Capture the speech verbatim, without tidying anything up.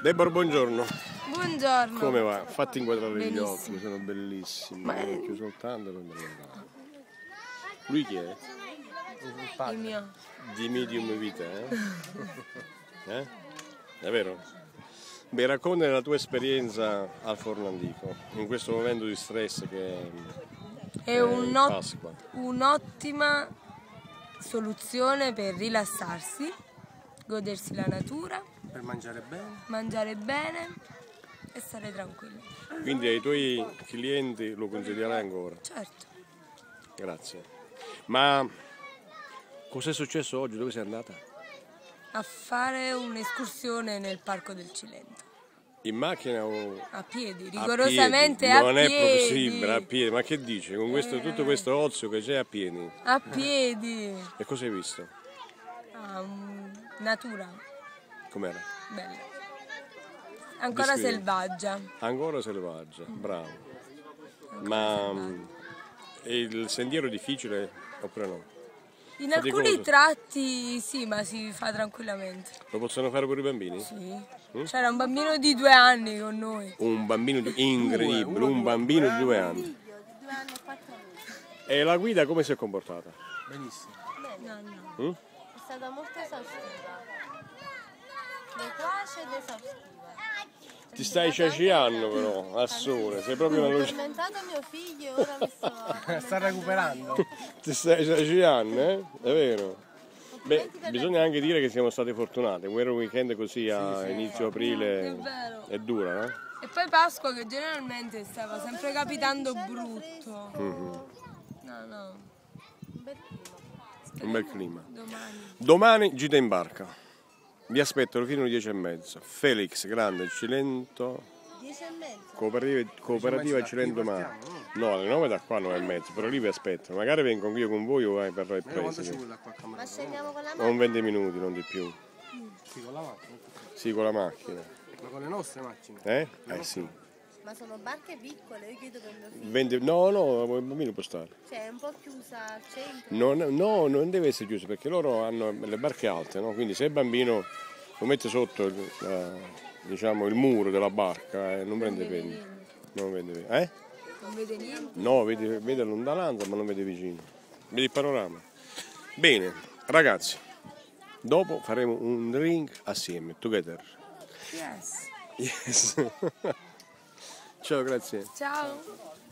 Deborah, buongiorno. Buongiorno. Come va? Fatti inquadrare Benissimo. gli occhi, sono bellissimi. Ma è... Più soltanto per me. Lui chi è? Il mio. Di medium vita, eh? eh? È vero? Beh, racconta la tua esperienza al forno antico, in questo momento di stress che è, è è un'ot- Pasqua. un'ottima soluzione per rilassarsi, godersi la natura, per mangiare bene, mangiare bene e stare tranquilli. Quindi ai tuoi clienti lo consiglierai ancora? Certo. Grazie. Ma cos'è successo oggi? Dove sei andata? A fare un'escursione nel Parco del Cilento. In macchina o a piedi, a rigorosamente piedi? a Non piedi. è possibile, a piedi. Ma che dici? Con questo, tutto questo ozio che c'è a piedi? A piedi. E cosa hai visto? Ah, um, natura. Com'era? Bella. Ancora Descrivi. selvaggia. Ancora selvaggia, bravo. Ancora Ma selvaggia. È il sentiero difficile oppure no? In Faticoso. Alcuni tratti sì, ma si fa tranquillamente. Lo possono fare pure i bambini? Sì. Mm? C'era un bambino di due anni con noi. Un bambino di... incredibile, un bambino di due anni. E la guida come si è comportata? Benissimo. No, no. Mm? È stata molto esaustiva. Loquace ed esaustiva. Ti stai ciaciando però, a sole, sei proprio una luce. Ho tormentato mio figlio e ora mi sto... sta recuperando. Ti stai ciaciando, eh? È vero. Beh, bisogna anche dire che siamo stati fortunati, un weekend così a sì, sì, inizio aprile è, è dura, no? E poi Pasqua che generalmente stava sempre capitando brutto. Mm-hmm. No, no. Un bel clima. Un bel clima. Domani. Domani gita in barca. Vi aspettano fino alle dieci e mezza. Felix, Grande, Cilento. dieci e mezza. Cooperativa, cooperativa Cilento Mare. No, alle nove da qua, nove e mezza, però lì vi aspetto. Magari vengo io con voi o vai per il preside. Ma scendiamo con la macchina? Non venti minuti, non di più. Sì, con la macchina. Sì, con la macchina. Ma con le nostre macchine? Eh? Eh sì. Ma sono barche piccole, io chiedo per mio figlio. venti... No, no, il bambino può stare. Cioè è un po' chiusa al centro? Non, no, non deve essere chiuso perché loro hanno le barche alte, no? Quindi se il bambino lo mette sotto il, eh, diciamo, il muro della barca eh, non, non prende venti. Non vede, eh? Non vede niente? No, vede, vede a lontananza ma non vede vicino. Vede il panorama. Bene, ragazzi, dopo faremo un drink assieme, together. Yes. Yes. Ciao, grazie. Ciao.